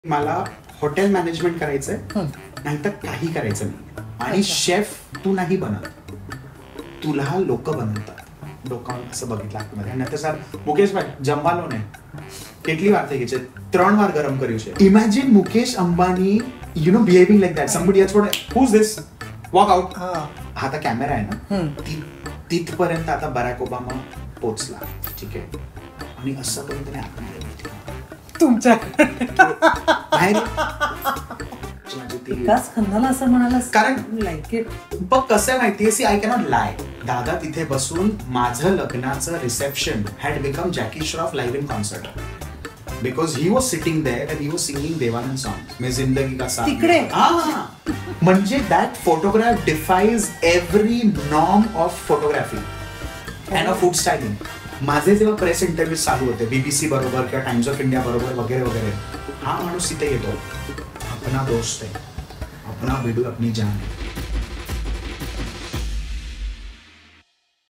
मला hotel management करायचंय नाहीतर काही करायचं नाही आणि शेफ तू नाही बनत, तुला लोक बनवतात. लोकांना असं बघितलं आतमध्ये. आणि सर मुकेश भाई जमवालो ने કેટલી વાર થઈ ગઈ છે, 3 વાર ગરમ કર્યું છે. Imagine Mukesh Ambani behaving like that. Somebody else what who is this, walk out. हा आता कॅमेरा आहे ना, तिथपर्यंत आता बराक ओबामा पोचला. ठीक आहे. आणि असं करून त्याने आतमध्ये तुमच्या विकास खन्नाला असं म्हणालास कारण लाईक इट. बघ कसं माहितीये, सी आय कॅनॉट लाय. दादा तिथे बसून माझं लग्नाचं reception had become Jackie Shroff live in concert, because he was sitting there and he was singing Dev Anand song मैं जिंदगी का साथ. तिकडे म्हणजे that photograph defies every norm of photography and of food styling. माझे जेव्हा प्रेस इंटरव्ह्यू चालू होते बीबीसी बरोबर किंवा टाइम्स ऑफ इंडिया बरोबर वगैरे वगैरे, हा माणूस तिथे येतो, अपना दोस्त आहे, अपना वीडियो अपनी जान.